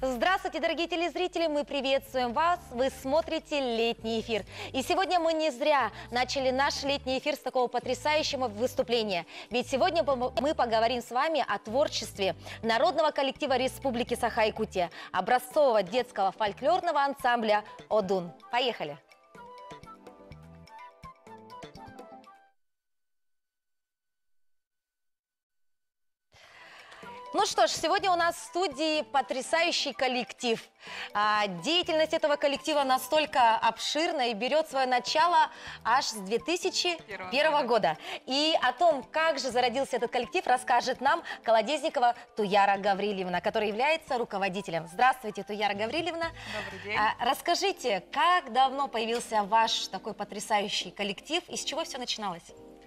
Здравствуйте, дорогие телезрители, мы приветствуем вас, вы смотрите летний эфир. И сегодня мы не зря начали наш летний эфир с такого потрясающего выступления. Ведь сегодня мы поговорим с вами о творчестве народного коллектива Республики Саха-Якутия, образцового детского фольклорного ансамбля «Одун». Поехали! Ну что ж, сегодня у нас в студии потрясающий коллектив. Деятельность этого коллектива настолько обширна и берет свое начало аж с 2001 года. И о том, как же зародился этот коллектив, расскажет нам Колодезникова Туяра Гаврилевна, которая является руководителем. Здравствуйте, Туяра Гаврилевна. Добрый день. Расскажите, как давно появился ваш такой потрясающий коллектив и с чего все начиналось?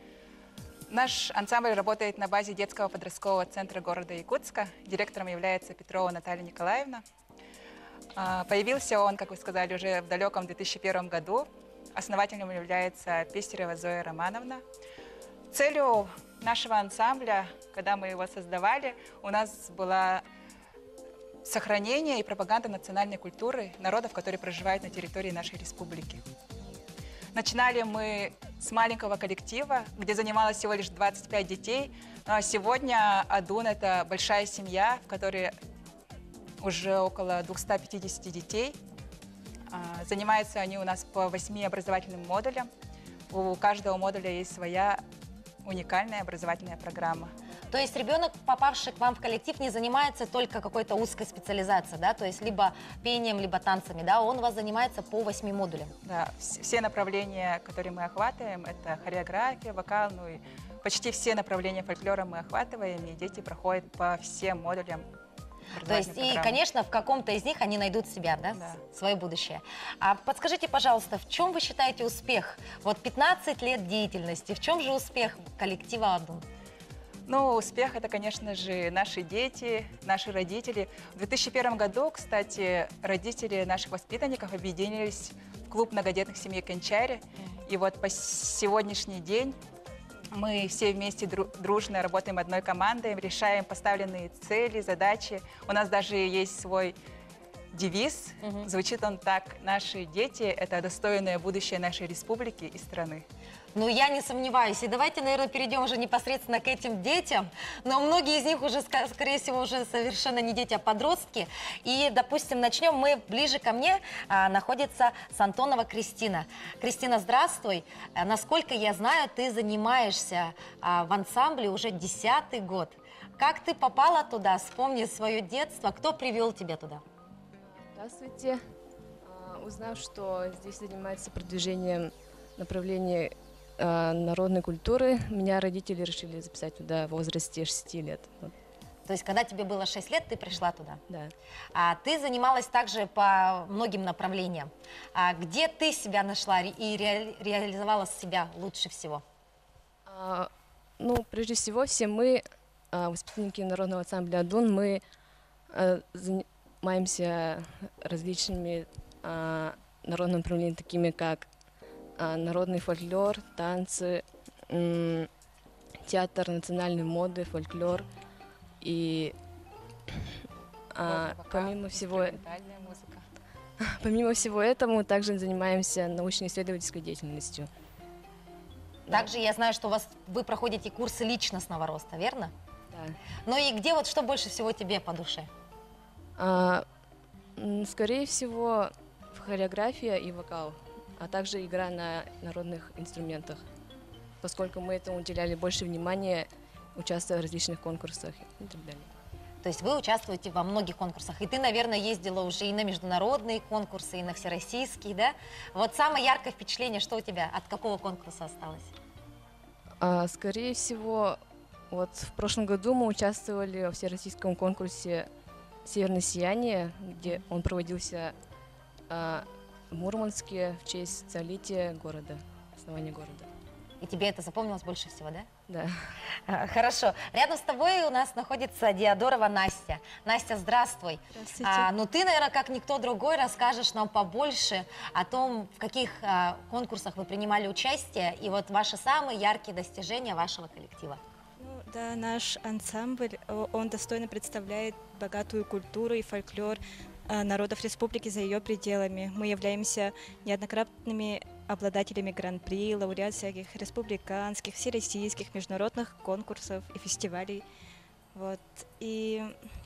Наш ансамбль работает на базе детского подросткового центра города Якутска. Директором является Петрова Наталья Николаевна. Появился он, как вы сказали, уже в далеком 2001 году. Основателем является Пестерева Зоя Романовна. Целью нашего ансамбля, когда мы его создавали, у нас было сохранение и пропаганда национальной культуры народов, которые проживают на территории нашей республики. Начинали мы с маленького коллектива, где занималось всего лишь 25 детей. Ну, а сегодня Одун – это большая семья, в которой уже около 250 детей. Занимаются они у нас по 8 образовательным модулям. У каждого модуля есть своя уникальная образовательная программа. То есть ребенок, попавший к вам в коллектив, не занимается только какой-то узкой специализацией, да? То есть либо пением, либо танцами, да? Он у вас занимается по 8 модулям. Да, все направления, которые мы охватываем, это хореография, вокал, ну и почти все направления фольклора мы охватываем, и дети проходят по всем модулям. То есть, и, конечно, в каком-то из них они найдут себя, да? Да. Свое будущее. А подскажите, пожалуйста, в чем вы считаете успех? Вот 15 лет деятельности, в чем же успех коллектива Одун? Ну, успех – это, конечно же, наши дети, наши родители. В 2001 году, кстати, родители наших воспитанников объединились в клуб многодетных семей Кончари. И вот по сегодняшний день мы все вместе дружно работаем одной командой, решаем поставленные цели, задачи. У нас даже есть свой девиз. Звучит он так: «Наши дети – это достойное будущее нашей республики и страны». Ну, я не сомневаюсь. И давайте, наверное, перейдем уже непосредственно к этим детям. Но многие из них уже, скорее всего, уже совершенно не дети, а подростки. И, допустим, начнем мы ближе ко мне. Находится Сантонова Кристина. Кристина, здравствуй. Насколько я знаю, ты занимаешься в ансамбле уже 10-й год. Как ты попала туда? Вспомни свое детство. Кто привел тебя туда? Здравствуйте. Узнав, что здесь занимается продвижением направления народной культуры, меня родители решили записать туда в возрасте 6 лет. Вот. То есть, когда тебе было 6 лет, ты пришла туда? Да. А ты занималась также по многим направлениям. Где ты себя нашла и реализовала себя лучше всего? Ну, прежде всего, все мы, воспитанники народного ансамбля Одун, мы занимаемся различными народными направлениями, такими как народный фольклор, танцы, театр национальной моды, фольклор. И помимо всего этого, мы также занимаемся научно-исследовательской деятельностью. Также я знаю, что вы проходите курсы личностного роста, верно? Да. Ну и где вот что больше всего тебе по душе? Скорее всего, хореография и вокал, а также игра на народных инструментах, поскольку мы этому уделяли больше внимания, участвуя в различных конкурсах и так далее. То есть вы участвуете во многих конкурсах, и ты, наверное, ездила уже и на международные конкурсы, и на всероссийские, да? Вот самое яркое впечатление, что у тебя, от какого конкурса осталось? Скорее всего, вот в прошлом году мы участвовали во всероссийском конкурсе «Северное сияние», где он проводился в Мурманске в честь столетия города, основания города. И тебе это запомнилось больше всего, да? Да. Хорошо. Рядом с тобой у нас находится Диадорова Настя. Настя, здравствуй. Здравствуйте. Ну ты, наверное, как никто другой, расскажешь нам побольше о том, в каких конкурсах вы принимали участие, и вот ваши самые яркие достижения вашего коллектива. Ну, Да, наш ансамбль, он достойно представляет богатую культуру и фольклор народов республики за ее пределами. Мы являемся неоднократными обладателями гран-при, лауреат всяких республиканских, всероссийских, международных конкурсов и фестивалей. Вот. И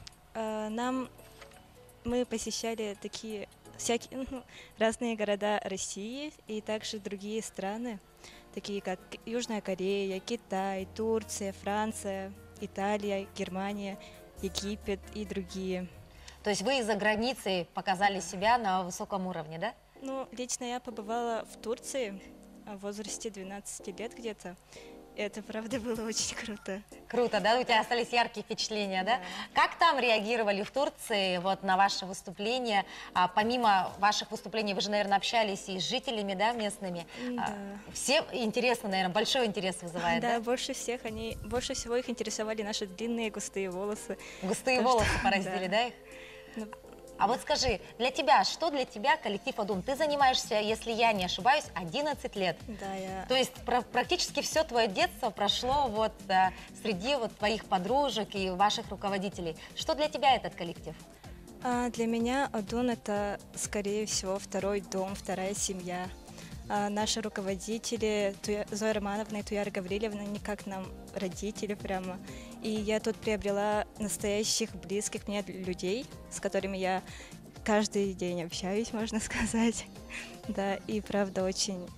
мы посещали такие всякие разные города России и также другие страны, такие как Южная Корея, Китай, Турция, Франция, Италия, Германия, Египет и другие. То есть вы из-за границы показали себя на высоком уровне, да? Ну, лично я побывала в Турции в возрасте 12 лет где-то. Это, правда, было очень круто. Круто, да? У тебя остались яркие впечатления, да? Как там реагировали в Турции вот на ваше выступление? Помимо ваших выступлений, вы же, наверное, общались и с жителями, да, местными? Да. Все интересно, наверное, большой интерес вызывает, да? Да, больше всего их интересовали наши длинные густые волосы. Густые Потому волосы что- поразили, да, их? Ну, А вот скажи, что для тебя коллектив «Одун»? Ты занимаешься, если я не ошибаюсь, 11 лет. Да, я... То есть практически все твое детство прошло вот среди вот твоих подружек и ваших руководителей. Что для тебя этот коллектив? Для меня Одун — это, скорее всего, второй дом, вторая семья. Наши руководители Зоя Романовна и Туяра Гаврилевна не как нам родители прямо. И я тут приобрела настоящих близких мне людей, с которыми я каждый день общаюсь, можно сказать. Да, и правда очень...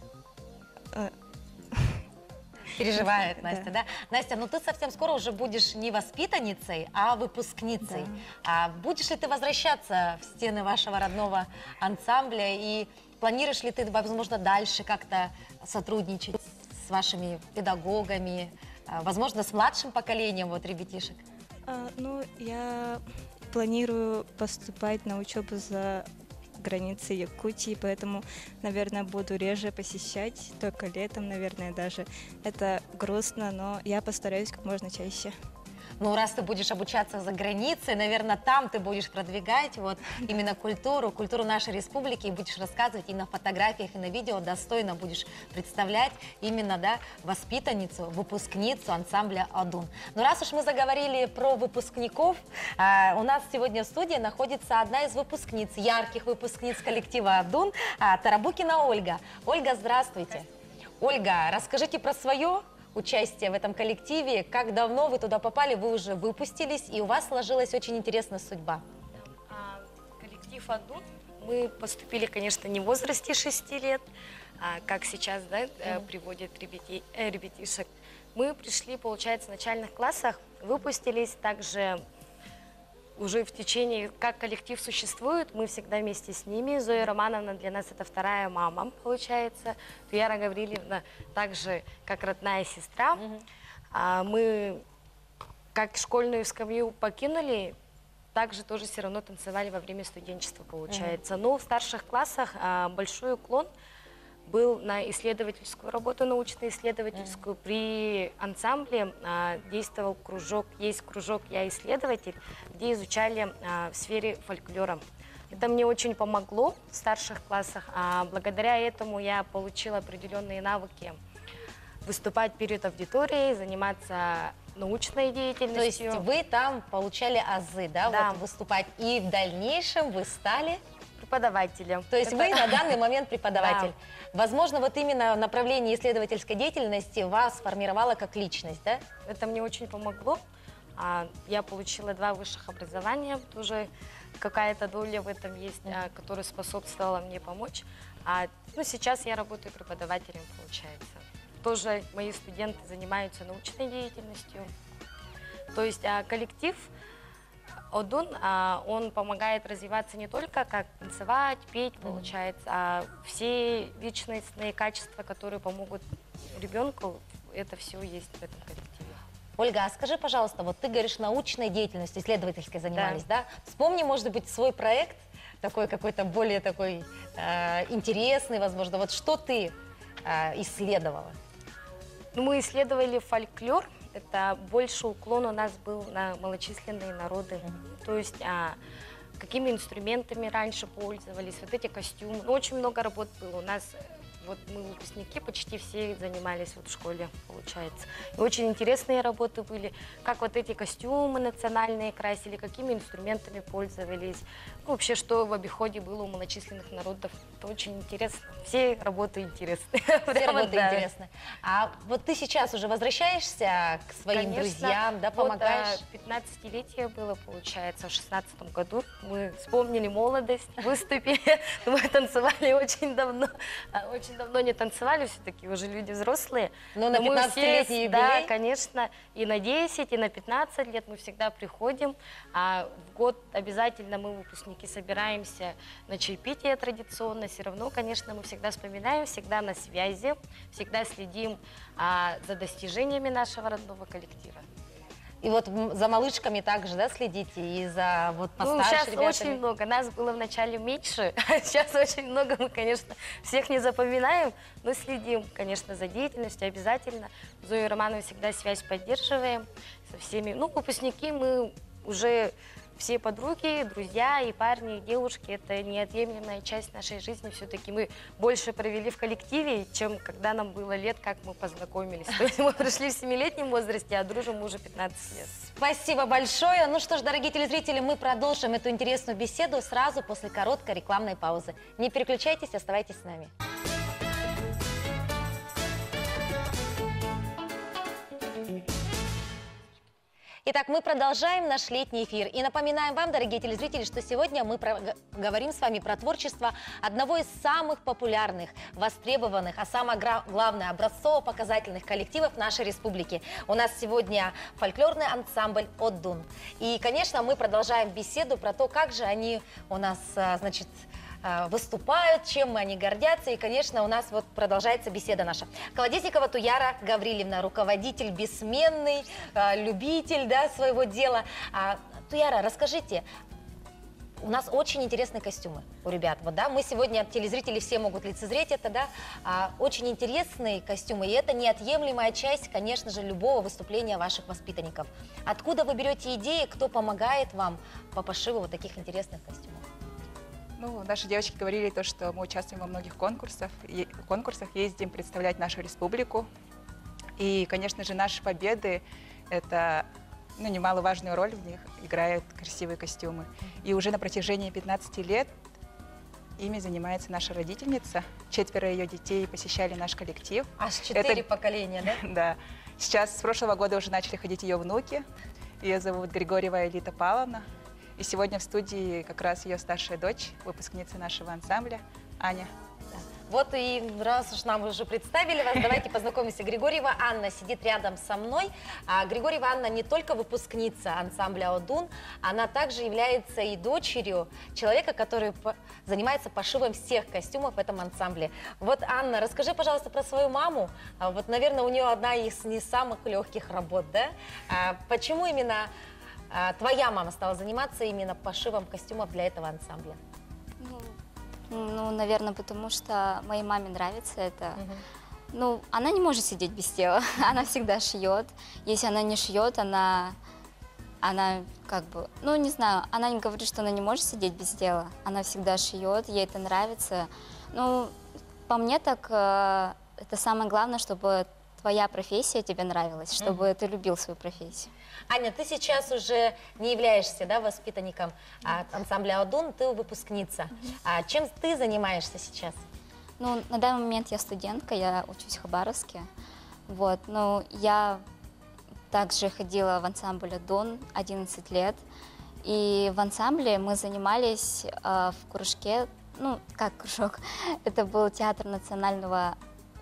Переживает Настя, да? Настя, ну ты совсем скоро уже будешь не воспитанницей, а выпускницей. А будешь ли ты возвращаться в стены вашего родного ансамбля и планируешь ли ты, возможно, дальше как-то сотрудничать с вашими педагогами, возможно, с младшим поколением вот ребятишек? Ну, я планирую поступать на учебу за границей Якутии, поэтому, наверное, буду реже посещать, только летом, наверное, даже. Это грустно, но я постараюсь как можно чаще. Ну, раз ты будешь обучаться за границей, наверное, там ты будешь продвигать вот именно культуру нашей республики, и будешь рассказывать и на фотографиях, и на видео, достойно будешь представлять именно, да, воспитанницу, выпускницу ансамбля «Одун». Но раз уж мы заговорили про выпускников, у нас сегодня в студии находится одна из выпускниц, ярких выпускниц коллектива «Одун», Тарабукина Ольга. Ольга, здравствуйте. Ольга, расскажите про свое участие в этом коллективе. Как давно вы туда попали? Вы уже выпустились, и у вас сложилась очень интересная судьба. Коллектив «Одун». Мы поступили, конечно, не в возрасте 6 лет, как сейчас, да, приводят ребятишек. Мы пришли, получается, в начальных классах, выпустились также уже в течение, как коллектив существует, мы всегда вместе с ними. Зоя Романовна для нас это вторая мама, получается. Туяра Гаврилевна также как родная сестра. Мы как школьную скамью покинули, также тоже все равно танцевали во время студенчества, получается. Но в старших классах большой уклон был на исследовательскую работу, научно-исследовательскую. При ансамбле действовал кружок, есть кружок «Я исследователь», где изучали в сфере фольклора. Это мне очень помогло в старших классах. Благодаря этому я получила определенные навыки выступать перед аудиторией, заниматься научной деятельностью. То есть вы там получали азы, да, Да. вот выступать, и в дальнейшем вы стали... Преподавателем. То есть вы на данный момент преподаватель. Возможно, вот именно направление исследовательской деятельности вас сформировало как личность, да? Это мне очень помогло. Я получила 2 высших образования, тоже какая-то доля в этом есть, которая способствовала мне помочь. Ну, сейчас я работаю преподавателем, получается. Тоже мои студенты занимаются научной деятельностью. То есть коллектив «Одун», он помогает развиваться не только как танцевать, петь, получается, а все личностные качества, которые помогут ребенку, это все есть в этом коллективе. Ольга, а скажи, пожалуйста, вот ты говоришь, научной деятельностью, исследовательской занимались, да? Вспомни, может быть, свой проект, такой какой-то более такой интересный, возможно. Вот что ты исследовала? Ну, мы исследовали фольклор. Это больше уклон у нас был на малочисленные народы. То есть какими инструментами раньше пользовались, вот эти костюмы. Ну, очень много работ было. У нас вот мы выпускники, почти все занимались вот в школе, получается. И очень интересные работы были, как вот эти костюмы национальные красили, какими инструментами пользовались, ну, вообще, что в обиходе было у малочисленных народов. Это очень интересно. Все работы интересны. Все Прямо, работы да. интересны. А вот ты сейчас уже возвращаешься к своим Конечно. друзьям, да, помогаешь? Вот, 15-летие было, получается, в 16 году. Мы вспомнили молодость, выступили. Мы танцевали очень давно. Очень давно не танцевали, все-таки уже люди взрослые. Ну, на Но мы 15-летний да, юбилей? конечно. И на 10, и на 15 лет мы всегда приходим. А в год обязательно мы, выпускники, собираемся на чаепитие традиционно. Все равно, конечно, мы всегда вспоминаем, всегда на связи, всегда следим за достижениями нашего родного коллектива. И вот за малышками также, да, следите? И за вот Ну, постарше сейчас ребятами? очень много. Нас было вначале меньше, а сейчас очень много. Мы, конечно, всех не запоминаем, но следим, конечно, за деятельностью обязательно. С Зоей Романовной всегда связь поддерживаем со всеми. Ну, выпускники мы уже все подруги, друзья и парни, и девушки. Это неотъемлемая часть нашей жизни. Все-таки мы больше провели в коллективе, чем когда нам было лет, как мы познакомились. То есть мы пришли в 7-летнем возрасте, а дружим мы уже 15 лет. Спасибо большое. Ну что ж, дорогие телезрители, мы продолжим эту интересную беседу сразу после короткой рекламной паузы. Не переключайтесь, оставайтесь с нами. Итак, мы продолжаем наш летний эфир. И напоминаем вам, дорогие телезрители, что сегодня мы говорим с вами про творчество одного из самых популярных, востребованных, а самое главное, образцово-показательных коллективов нашей республики. У нас сегодня фольклорный ансамбль «Оддун». И, конечно, мы продолжаем беседу про то, как же они у нас, значит, выступают, чем они гордятся. И, конечно, у нас вот продолжается беседа наша. Колодезникова Туяра Гаврилевна, руководитель бессменный, любитель, да, своего дела. Туяра, расскажите, у нас очень интересные костюмы у ребят. Вот, да, мы сегодня, телезрители все могут лицезреть это, да, очень интересные костюмы. И это неотъемлемая часть, конечно же, любого выступления ваших воспитанников. Откуда вы берете идеи, кто помогает вам по пошиву вот таких интересных костюмов? Ну, наши девочки говорили то, что мы участвуем во многих конкурсах, ездим представлять нашу республику. И, конечно же, наши победы, это, ну, немаловажную роль в них играют красивые костюмы. И уже на протяжении 15 лет ими занимается наша родительница. 4 ее детей посещали наш коллектив. Аж 4 поколения, да? Да. Сейчас, с прошлого года уже начали ходить ее внуки. Ее зовут Григорьева Элита Павловна. И сегодня в студии как раз ее старшая дочь, выпускница нашего ансамбля, Аня. Вот и раз уж нам уже представили вас, давайте познакомимся. Григорьева Анна сидит рядом со мной. Григорьева Анна не только выпускница ансамбля «Оддун», она также является и дочерью человека, который занимается пошивом всех костюмов в этом ансамбле. Вот, Анна, расскажи, пожалуйста, про свою маму. Вот, наверное, у нее одна из не самых легких работ, да? Почему именно твоя мама стала заниматься именно пошивом костюмов для этого ансамбля? Ну, наверное, потому что моей маме нравится это. Ну, она не может сидеть без дела, она всегда шьет. Если она не шьет, она как бы, ну, не знаю, она не говорит, что она не может сидеть без дела. Она всегда шьет, ей это нравится. Ну, по мне так, это самое главное, чтобы твоя профессия тебе нравилась, чтобы ты любил свою профессию. Аня, ты сейчас уже не являешься, да, воспитанником ансамбля «Оддун», ты выпускница. Чем ты занимаешься сейчас? Ну, на данный момент я студентка, я учусь в Хабаровске. Вот, но я также ходила в ансамбль «Оддун» 11 лет. И в ансамбле мы занимались в кружке, ну, как кружок, это был театр национальной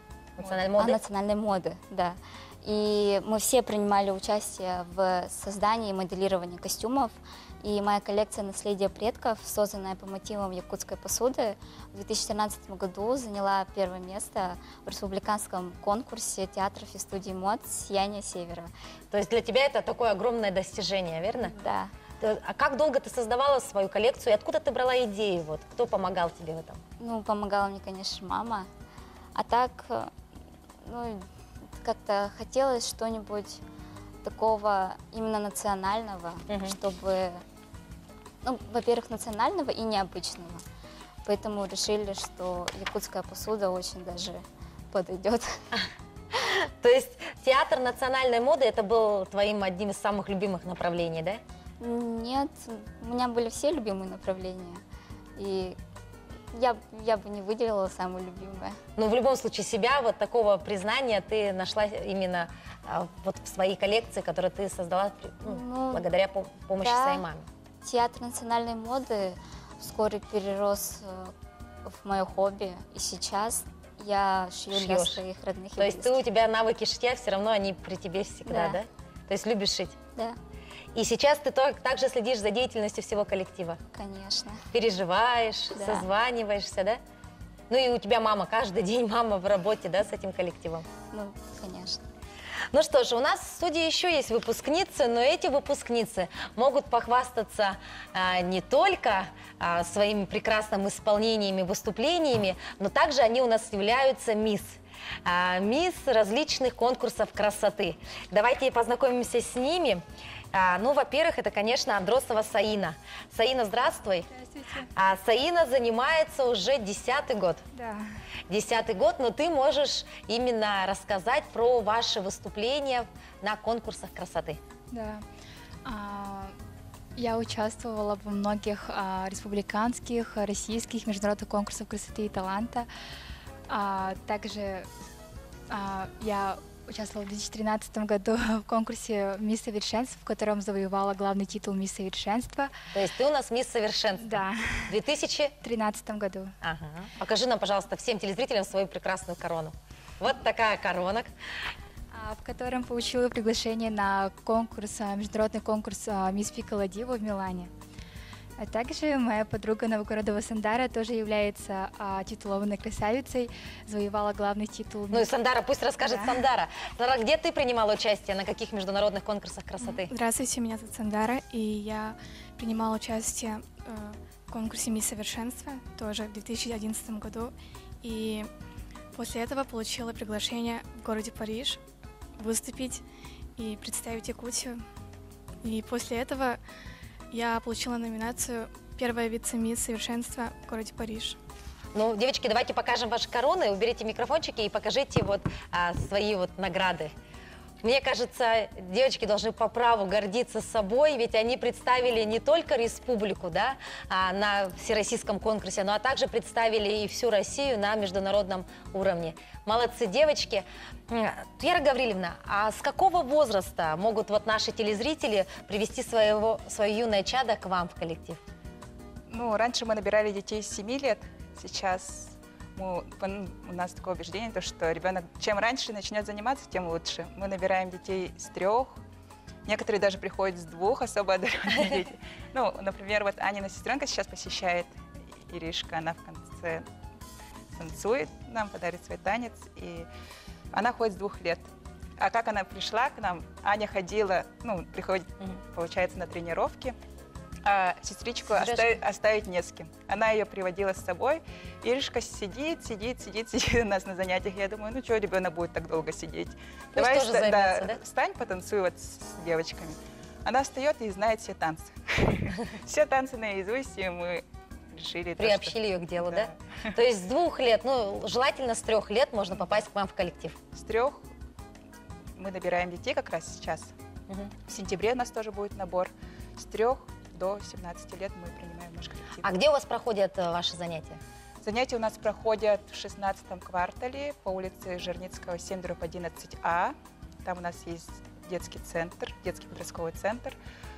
моды, да. И мы все принимали участие в создании и моделировании костюмов. И моя коллекция «Наследие предков», созданная по мотивам якутской посуды, в 2013 году заняла первое место в республиканском конкурсе театров и студий мод «Сияние Севера». То есть для тебя это такое огромное достижение, верно? Да. А как долго ты создавала свою коллекцию и откуда ты брала идеи? Вот, кто помогал тебе в этом? Ну, помогала мне, конечно, мама. А так, ну, как-то хотелось что-нибудь такого именно национального, чтобы, ну, во-первых, национального и необычного. Поэтому решили, что якутская посуда очень даже подойдет. То есть театр национальной моды это был твоим одним из самых любимых направлений, да? Нет, у меня были все любимые направления. И я бы не выделила самое любимое. Но в любом случае себя, вот такого признания ты нашла именно вот в своей коллекции, которую ты создала Ну, благодаря помощи да. своей маме. Театр национальной моды вскоре перерос в мое хобби. И сейчас я шью для Шьёшь. своих родных и То есть близких. у тебя навыки шитья все равно они при тебе всегда, Да. да? То есть любишь шить. Да, И сейчас ты также следишь за деятельностью всего коллектива. конечно. Переживаешь, Да. созваниваешься, да? Ну и у тебя мама, каждый день мама в работе, да, с этим коллективом. Ну, конечно. Ну что же, у нас в студии еще есть выпускницы, но эти выпускницы могут похвастаться не только своими прекрасными исполнениями, выступлениями, но также они у нас являются мисс различных конкурсов красоты. Давайте познакомимся с ними. Ну, во-первых, это, конечно, Андросова Саина. Саина, здравствуй. Здравствуйте. Саина занимается уже 10-й год. Да. 10-й год, но ты можешь именно рассказать про ваши выступления на конкурсах красоты. Да. Я участвовала во многих республиканских, российских, международных конкурсах красоты и таланта. Также я участвовала в 2013 году в конкурсе «Мисс Совершенство», в котором завоевала главный титул «Мисс Совершенство». То есть ты у нас мисс совершенства. Да, В 2000... в 2013 году. Ага. Покажи нам, пожалуйста, всем телезрителям свою прекрасную корону. Вот такая корона. В котором получила приглашение на конкурс, международный конкурс «Мисс Пикколо Диво» в Милане. А также моя подруга Новогородова Сандара тоже является титулованной красавицей, завоевала главный титул. Ну и Сандара, пусть расскажет Да. Сандара. Сандара, где ты принимала участие, на каких международных конкурсах красоты? Здравствуйте, меня зовут Сандара, и я принимала участие в конкурсе «Мисс Совершенство» тоже в 2011 году. И после этого получила приглашение в городе Париж выступить и представить Якутию. И после этого я получила номинацию «Первая вице-мисс Совершенства в городе Париж». Ну, девочки, давайте покажем ваши короны, уберите микрофончики и покажите вот свои вот награды. Мне кажется, девочки должны по праву гордиться собой, ведь они представили не только республику, да, на всероссийском конкурсе, но также представили и всю Россию на международном уровне. Молодцы, девочки. Вера Гаврилевна, а с какого возраста могут вот наши телезрители привести свое юное чадо к вам в коллектив? Ну, раньше мы набирали детей с 7 лет, сейчас у нас такое убеждение, то, что ребенок чем раньше начнет заниматься, тем лучше. Мы набираем детей с 3, некоторые даже приходят с 2, особо одаренные дети. Ну, например, вот Анина сестренка сейчас посещает, Иришка, она в конце танцует, нам подарит свой танец, и она ходит с 2 лет. А как она пришла к нам, Аня ходила, ну, приходит, получается, на тренировки, а сестричку оставить не с кем. Она ее приводила с собой. Иришка сидит у нас на занятиях. Я думаю, ну что, ребенок будет так долго сидеть? Пусть тоже займется, да? Встань, потанцуй вот с девочками. Она встает и знает все танцы. Все танцы наизусть, и мы решили... Приобщили ее к делу, да? То есть с 2 лет, ну, желательно с 3 лет можно попасть к вам в коллектив. С 3 мы набираем детей как раз сейчас. В сентябре у нас тоже будет набор. С 3 до 17 лет мы принимаем наш коллектив. А где у вас проходят ваши занятия? Занятия у нас проходят в 16-м квартале по улице Жирницкого, 7/11А. Там у нас есть детский центр, детский подростковый центр.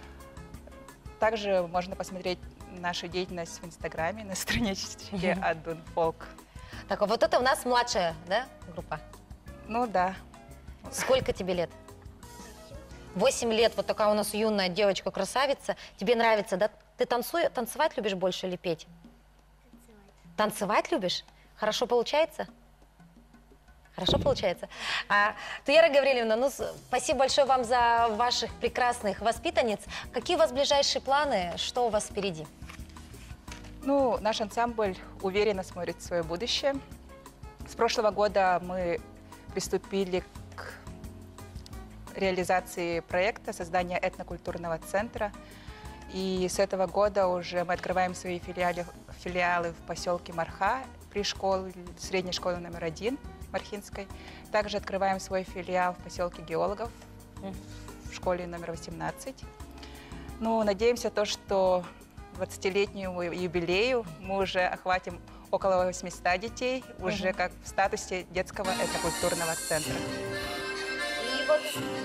Также можно посмотреть нашу деятельность в Инстаграме на страничке Адун Фолк. Так, а вот это у нас младшая, да, группа? Ну да. Сколько тебе лет? 8 лет, вот такая у нас юная девочка-красавица. Тебе нравится, да? Ты танцевать любишь больше или петь? Танцевать любишь? Хорошо получается? Хорошо получается? Туяра Гаврилевна, ну, спасибо большое вам за ваших прекрасных воспитанниц. Какие у вас ближайшие планы? Что у вас впереди? Ну, наш ансамбль уверенно смотрит в свое будущее. С прошлого года мы приступили к реализации проекта создания этнокультурного центра. И с этого года уже мы открываем свои филиалы в поселке Марха при средней школе номер 1 Мархинской. Также открываем свой филиал в поселке Геологов в школе номер 18. Ну, надеемся, что 20-летнему юбилею мы уже охватим около 800 детей, уже как в статусе детского этнокультурного центра. И вот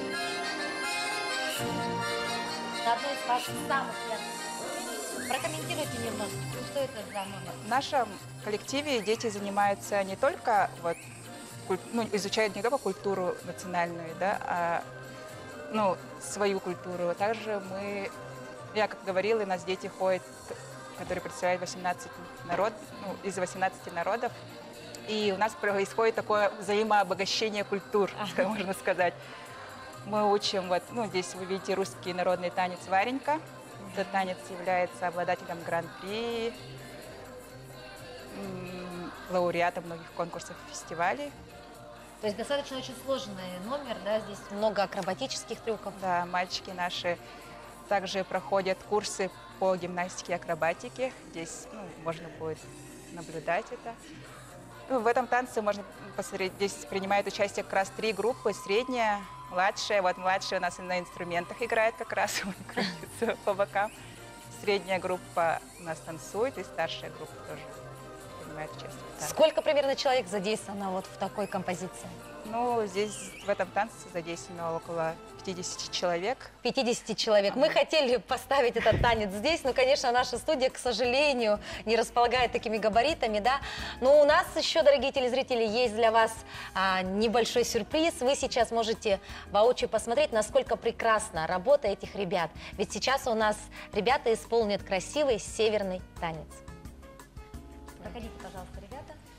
одно из ваших самых ярких. Прокомментируйте немножко, что это за номер? В нашем коллективе дети занимаются не только, изучают не только культуру национальную, да, а свою культуру. Также я как говорила, у нас дети ходят, которые представляют 18 из 18 народов. И у нас происходит такое взаимообогащение культур, можно сказать. Мы учим, здесь вы видите русский народный танец «Варенька». Этот танец является обладателем гран-при, лауреатом многих конкурсов и фестивалей. То есть достаточно очень сложный номер, да, здесь много акробатических трюков. Да, мальчики наши также проходят курсы по гимнастике и акробатике. Здесь можно будет наблюдать это. В этом танце можно посмотреть, здесь принимает участие как раз 3 группы, средняя, младшая. Вот младшая у нас на инструментах играет как раз, крутится по бокам. Средняя группа у нас танцует, и старшая группа тоже принимает участие. Сколько примерно человек задействовано вот в такой композиции? Здесь в этом танце задействовано около 50 человек. 50 человек. Мы хотели поставить этот танец здесь, но, конечно, наша студия, к сожалению, не располагает такими габаритами, да. Но у нас еще, дорогие телезрители, есть для вас небольшой сюрприз. Вы сейчас можете воочию посмотреть, насколько прекрасна работа этих ребят. Ведь сейчас у нас ребята исполнят красивый северный танец. Проходите, пожалуйста, ребята.